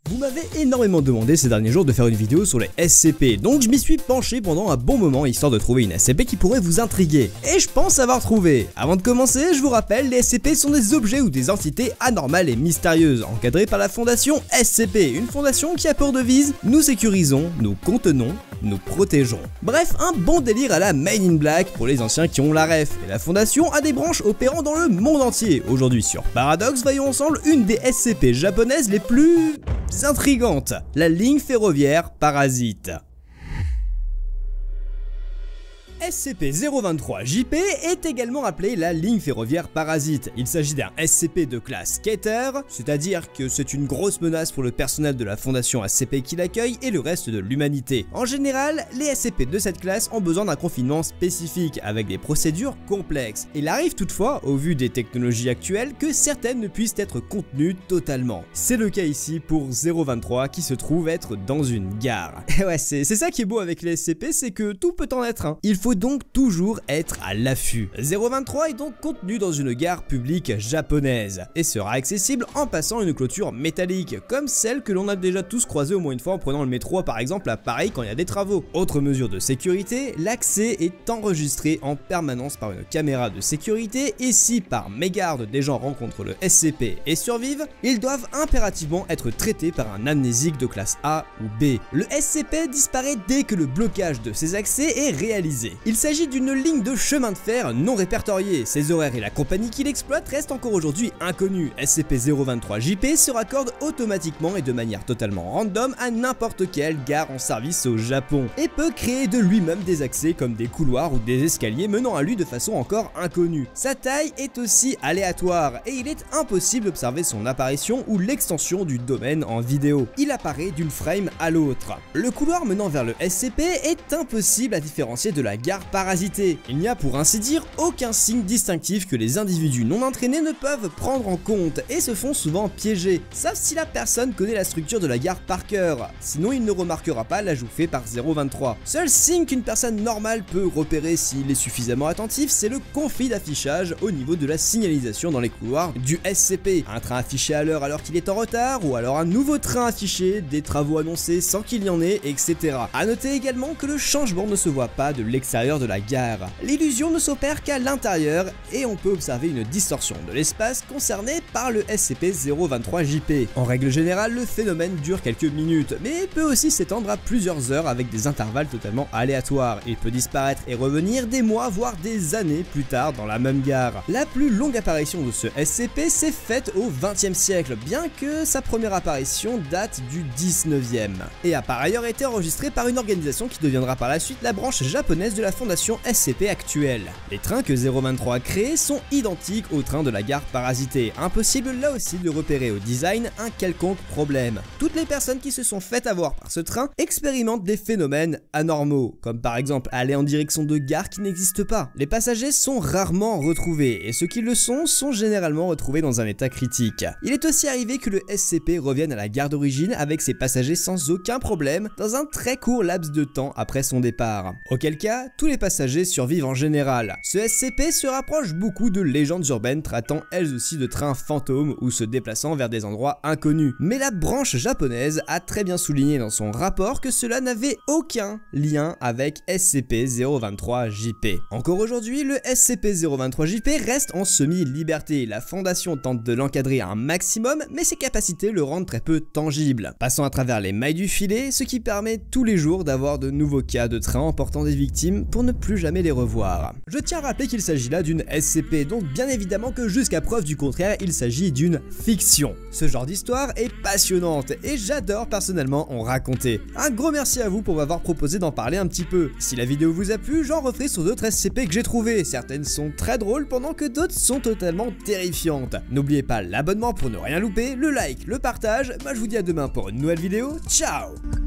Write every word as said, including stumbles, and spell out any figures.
Vous m'avez énormément demandé ces derniers jours de faire une vidéo sur les S C P, donc je m'y suis penché pendant un bon moment histoire de trouver une S C P qui pourrait vous intriguer. Et je pense avoir trouvé. Avant de commencer, je vous rappelle, les S C P sont des objets ou des entités anormales et mystérieuses, encadrées par la fondation S C P, une fondation qui a pour devise « Nous sécurisons, nous contenons, nous protégeons ». Bref, un bon délire à la Men in Black pour les anciens qui ont la ref, et la fondation a des branches opérant dans le monde entier. Aujourd'hui sur Paradox, voyons ensemble une des S C P japonaises les plus intrigantes, la ligne ferroviaire Parasite. S C P zéro vingt-trois J P est également appelée la ligne ferroviaire Parasite. Il s'agit d'un S C P de classe Keter, c'est-à-dire que c'est une grosse menace pour le personnel de la fondation S C P qui l'accueille et le reste de l'humanité. En général, les S C P de cette classe ont besoin d'un confinement spécifique avec des procédures complexes. Il arrive toutefois, au vu des technologies actuelles, que certaines ne puissent être contenues totalement. C'est le cas ici pour zéro vingt-trois qui se trouve être dans une gare. Et ouais, c'est ça qui est beau avec les S C P, c'est que tout peut en être un. Il faut donc toujours être à l'affût. zéro vingt-trois est donc contenu dans une gare publique japonaise et sera accessible en passant une clôture métallique, comme celle que l'on a déjà tous croisée au moins une fois en prenant le métro par exemple à Paris quand il y a des travaux. Autre mesure de sécurité, l'accès est enregistré en permanence par une caméra de sécurité et si par mégarde des gens rencontrent le S C P et survivent, ils doivent impérativement être traités par un amnésique de classe A ou B. Le S C P disparaît dès que le blocage de ces accès est réalisé. Il s'agit d'une ligne de chemin de fer non répertoriée, ses horaires et la compagnie qui l'exploite restent encore aujourd'hui inconnus. S C P zéro vingt-trois J P se raccorde automatiquement et de manière totalement random à n'importe quelle gare en service au Japon, et peut créer de lui-même des accès comme des couloirs ou des escaliers menant à lui de façon encore inconnue. Sa taille est aussi aléatoire, et il est impossible d'observer son apparition ou l'extension du domaine en vidéo. Il apparaît d'une frame à l'autre. Le couloir menant vers le S C P est impossible à différencier de la gare parasitée. Il n'y a pour ainsi dire aucun signe distinctif que les individus non entraînés ne peuvent prendre en compte et se font souvent piéger, sauf si la personne connaît la structure de la gare par cœur, sinon il ne remarquera pas l'ajout fait par zéro vingt-trois. Seul signe qu'une personne normale peut repérer s'il est suffisamment attentif, c'est le conflit d'affichage au niveau de la signalisation dans les couloirs du S C P. Un train affiché à l'heure alors qu'il est en retard, ou alors un nouveau train affiché, des travaux annoncés sans qu'il y en ait, et cetera. A noter également que le changement ne se voit pas de l'extérieur de la gare. L'illusion ne s'opère qu'à l'intérieur et on peut observer une distorsion de l'espace concerné par le S C P zéro vingt-trois J P. En règle générale, le phénomène dure quelques minutes, mais peut aussi s'étendre à plusieurs heures avec des intervalles totalement aléatoires. Il peut disparaître et revenir des mois voire des années plus tard dans la même gare. La plus longue apparition de ce S C P s'est faite au vingtième siècle, bien que sa première apparition date du dix-neuvième, et a par ailleurs été enregistrée par une organisation qui deviendra par la suite la branche japonaise de la fondation S C P actuelle. Les trains que zéro vingt-trois a créés sont identiques aux trains de la gare parasitée, impossible là aussi de repérer au design un quelconque problème. Toutes les personnes qui se sont faites avoir par ce train expérimentent des phénomènes anormaux, comme par exemple aller en direction de gares qui n'existent pas. Les passagers sont rarement retrouvés, et ceux qui le sont sont généralement retrouvés dans un état critique. Il est aussi arrivé que le S C P revienne à la gare d'origine avec ses passagers sans aucun problème, dans un très court laps de temps après son départ. Auquel cas, tous les passagers survivent en général. Ce S C P se rapproche beaucoup de légendes urbaines traitant elles aussi de trains fantômes ou se déplaçant vers des endroits inconnus. Mais la branche japonaise a très bien souligné dans son rapport que cela n'avait aucun lien avec S C P zéro vingt-trois J P. Encore aujourd'hui, le S C P zéro vingt-trois J P reste en semi-liberté. La fondation tente de l'encadrer un maximum, mais ses capacités le rendent très peu tangible, passant à travers les mailles du filet, ce qui permet tous les jours d'avoir de nouveaux cas de trains emportant des victimes pour ne plus jamais les revoir. Je tiens à rappeler qu'il s'agit là d'une S C P, donc bien évidemment que jusqu'à preuve du contraire, il s'agit d'une fiction. Ce genre d'histoire est passionnante et j'adore personnellement en raconter. Un gros merci à vous pour m'avoir proposé d'en parler un petit peu. Si la vidéo vous a plu, j'en referai sur d'autres S C P que j'ai trouvées. Certaines sont très drôles pendant que d'autres sont totalement terrifiantes. N'oubliez pas l'abonnement pour ne rien louper, le like, le partage. Moi je vous dis à demain pour une nouvelle vidéo. Ciao!